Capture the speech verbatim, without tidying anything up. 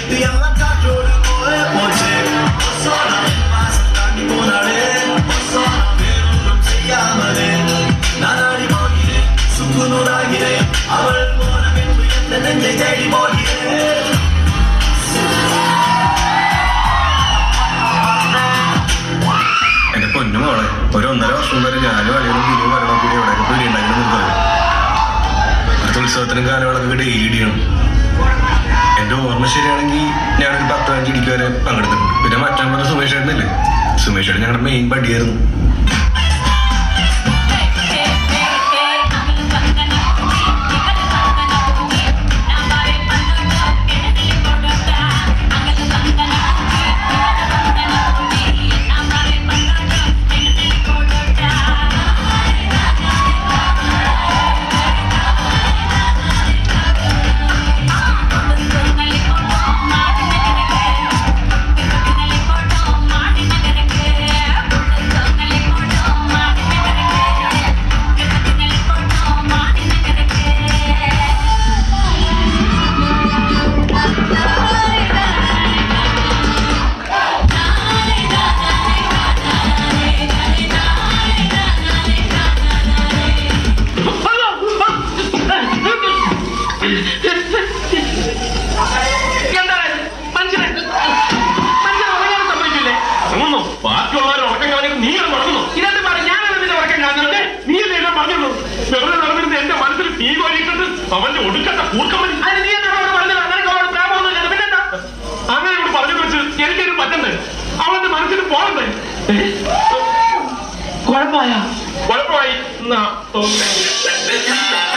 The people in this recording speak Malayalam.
എന്റെ പൊന്നു മോളെ ഒരു ഒന്നര വർഷം വരെ ഞാനും അളിയനും ഗിരിയും വരണം കൂടി എവിടെയൊക്കെ പേടി ഉണ്ടായിരുന്നു. അടുത്ത ഉത്സവത്തിനും കാലങ്ങളൊക്കെ ഡെയിലി ചെയ്യണം. എന്റെ ഓർമ്മ ശരിയാണെങ്കിൽ ഞാനൊരു പത്ത് അഞ്ച് ഇടിക്ക് വരെ പങ്കെടുത്തിട്ടുണ്ട്. പിന്നെ മറ്റാൻ പറഞ്ഞ സുമേഷ് ചേട്ടനില്ലേ, സുമേഷ് ചേട്ടൻ ഞങ്ങളുടെ മെയിൻ പടിയായിരുന്നു. ബാക്കിയുള്ളവരെ ഉറക്കം കളഞ്ഞിട്ട് നീ നടക്കുന്നു. ഇതെന്ത് പറ, ഞാനാണ് നിന്റെ ഉറക്കം കളഞ്ഞത്. നീ അല്ലേ എല്ലാം പറഞ്ഞുള്ളൂ. വെറുതെ നടന്നിരുന്ന എന്റെ മനസ്സിൽ തീ കോരിയിട്ടത് അവന്റെ ഒടുക്കത്തെ കൂർക്കമ്മൻ. അതിന് നീ എന്താ പറഞ്ഞത്? നിനക്ക് അവളോട് പ്രേമൊന്നുമില്ല. പിന്നെന്താ അങ്ങനെ ഇവിടെ പറഞ്ഞു വെച്ച് എനിക്കൊരു പറ്റണ്ടേ? അവളുടെ മനസ്സിൽ പോകണ്ടേ? കുഴപ്പമായ കുഴപ്പമായി എന്നാ തോന്നുന്നു.